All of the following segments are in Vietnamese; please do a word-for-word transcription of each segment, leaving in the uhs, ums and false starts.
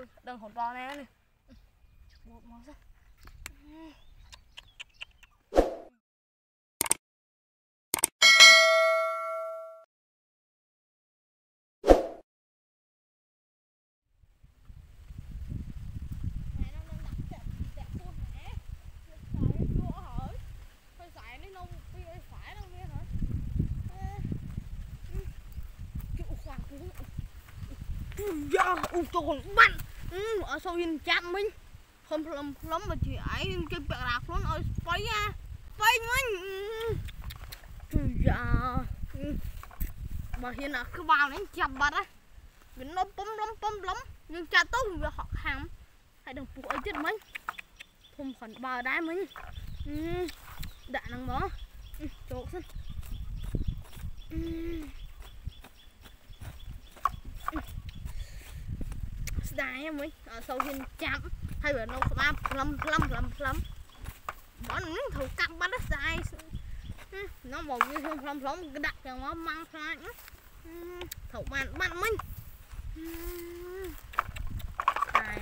đừng hỗn to nè này bột màu sắc u trồn bắn ở sau yên chạm mình không lắm lắm mà chị ấy cái bẹt lạc luôn ở bay à bay mình dạ mà hiện là cứ vào đến chậm bật á mình nó bấm lắm bấm lắm nhưng cha tốt vì họ hàng hay đừng phụ ấy chết mình không còn bờ đá mình đã năng bó chỗ xin đáy mới ở sau hiên chạm hay là nó ba lăm lăm lăm lăm bọn thủ cắm bắt đất dài nó một như không lăm lắm cái đặt cho nó mang lại thủ bạn bạn mình này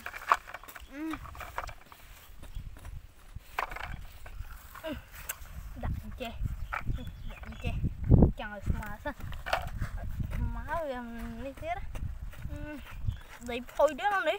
đặt chè đặt chè trời mà sao má đi tiếp đó để phôi đứa không đi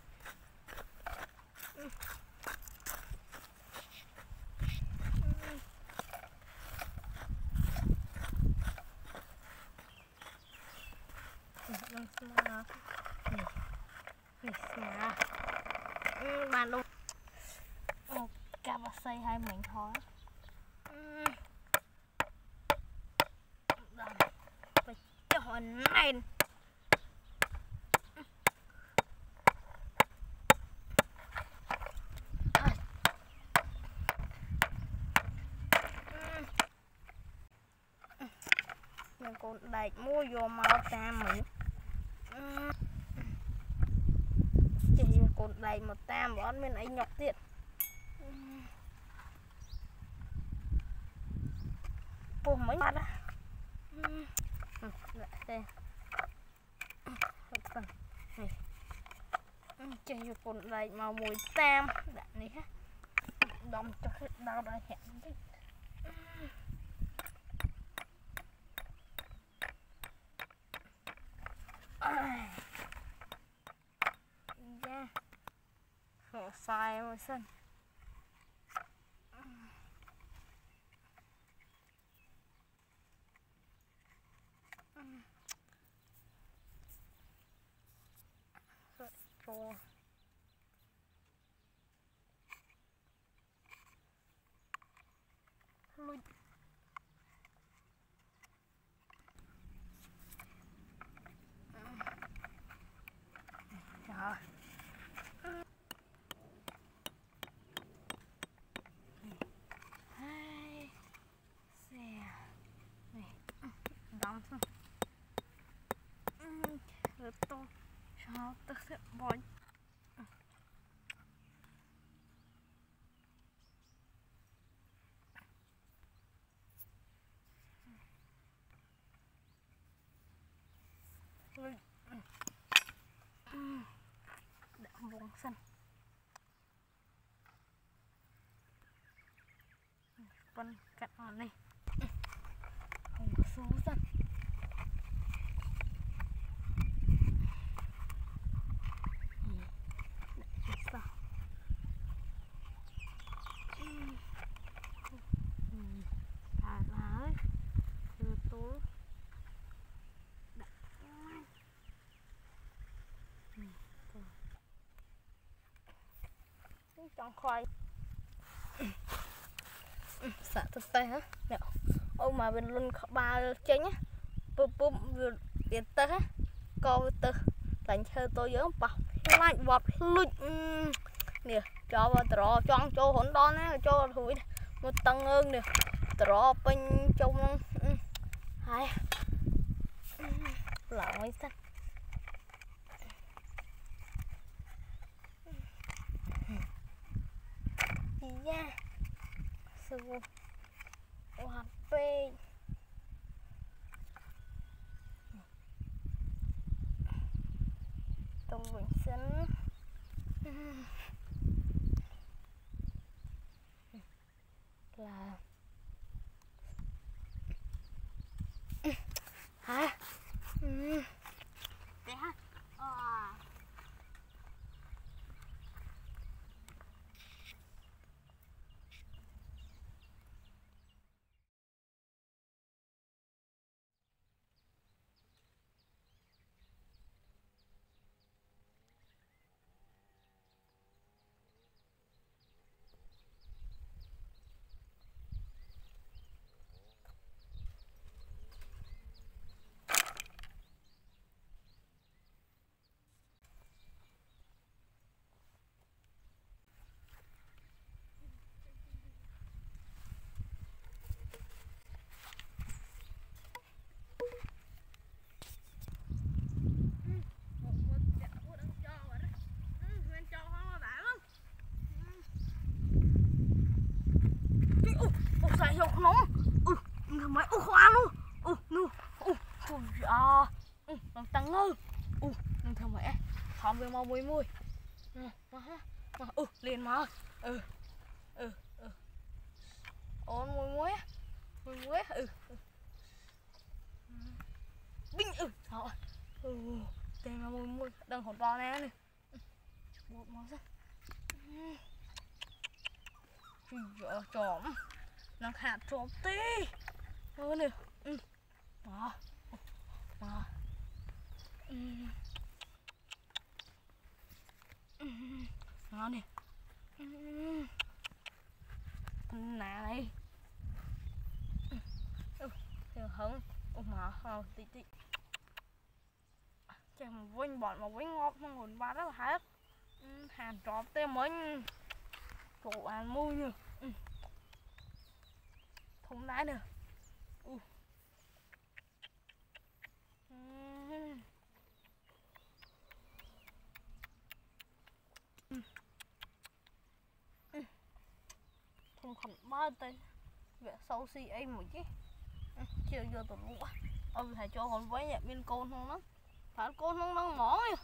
bạn luôn một cà bà xây hai mình thôi phải cho này con đẩy mua vô màu tam mình chỉ con đẩy một tam bọn mình ấy nhọc tiện cô mấy mặt á đây chỉ con đẩy màu mùi tam đạn này ha đong cho hết đau đây hẹn đi yeah. Khổ sai mà sân rồi lui trời hai xe này đóng xong rồi tôi cho tôi sẽ bói đã vùng sân phân cắt on này không số sân trong khoai xả thực tay hả nè ô mà bên luôn ba chén á búp búp điện tơ á co tơ đánh chơi tôi nhớ bảo lạnh bọt lụt nè cho vào trò cho cho hỗn đon á cho thủi một tầng hơn nè trò bên trong hai là mấy sắc yeah so one page tông bình sinh là hả? Ừ. Để ha. À. Sai không nóng, ừ, máy u khoan luôn, ừ, nu, ừ, à, ừ, làm tăng ngư, ừ, nhưng thằng mẹ, thòm về màu mùi mùi, ừ, ừ, liền mà, ừ, ừ, ừ, ôn mùi muối, mùi muối, ừ, binh, ừ, thôi, ừ, tên mà mùi mùi, đừng hỗn to nè, này, bột màu sắc, ừ, chỏm. Nó hạt trộm tí hơn nè, ừ, đó, đó, ừ, ừ, ngon nè, ừ, này, ừ, ừ, hứng, ôi mà, ờ, tí tí, chẳng vinh bọn mà vinh ngọt không hồn ba rất là hết, ừ, hạt trộm tí mới, chỗ ăn mùi nè, ừ, thùng đáy nè, ừ. Không khẩn ba tên vẽ sâu xì ấy một chứ chiều giờ tụi lũ ông thầy cho con với nhận bên côn không đó phải côn không đang mỏ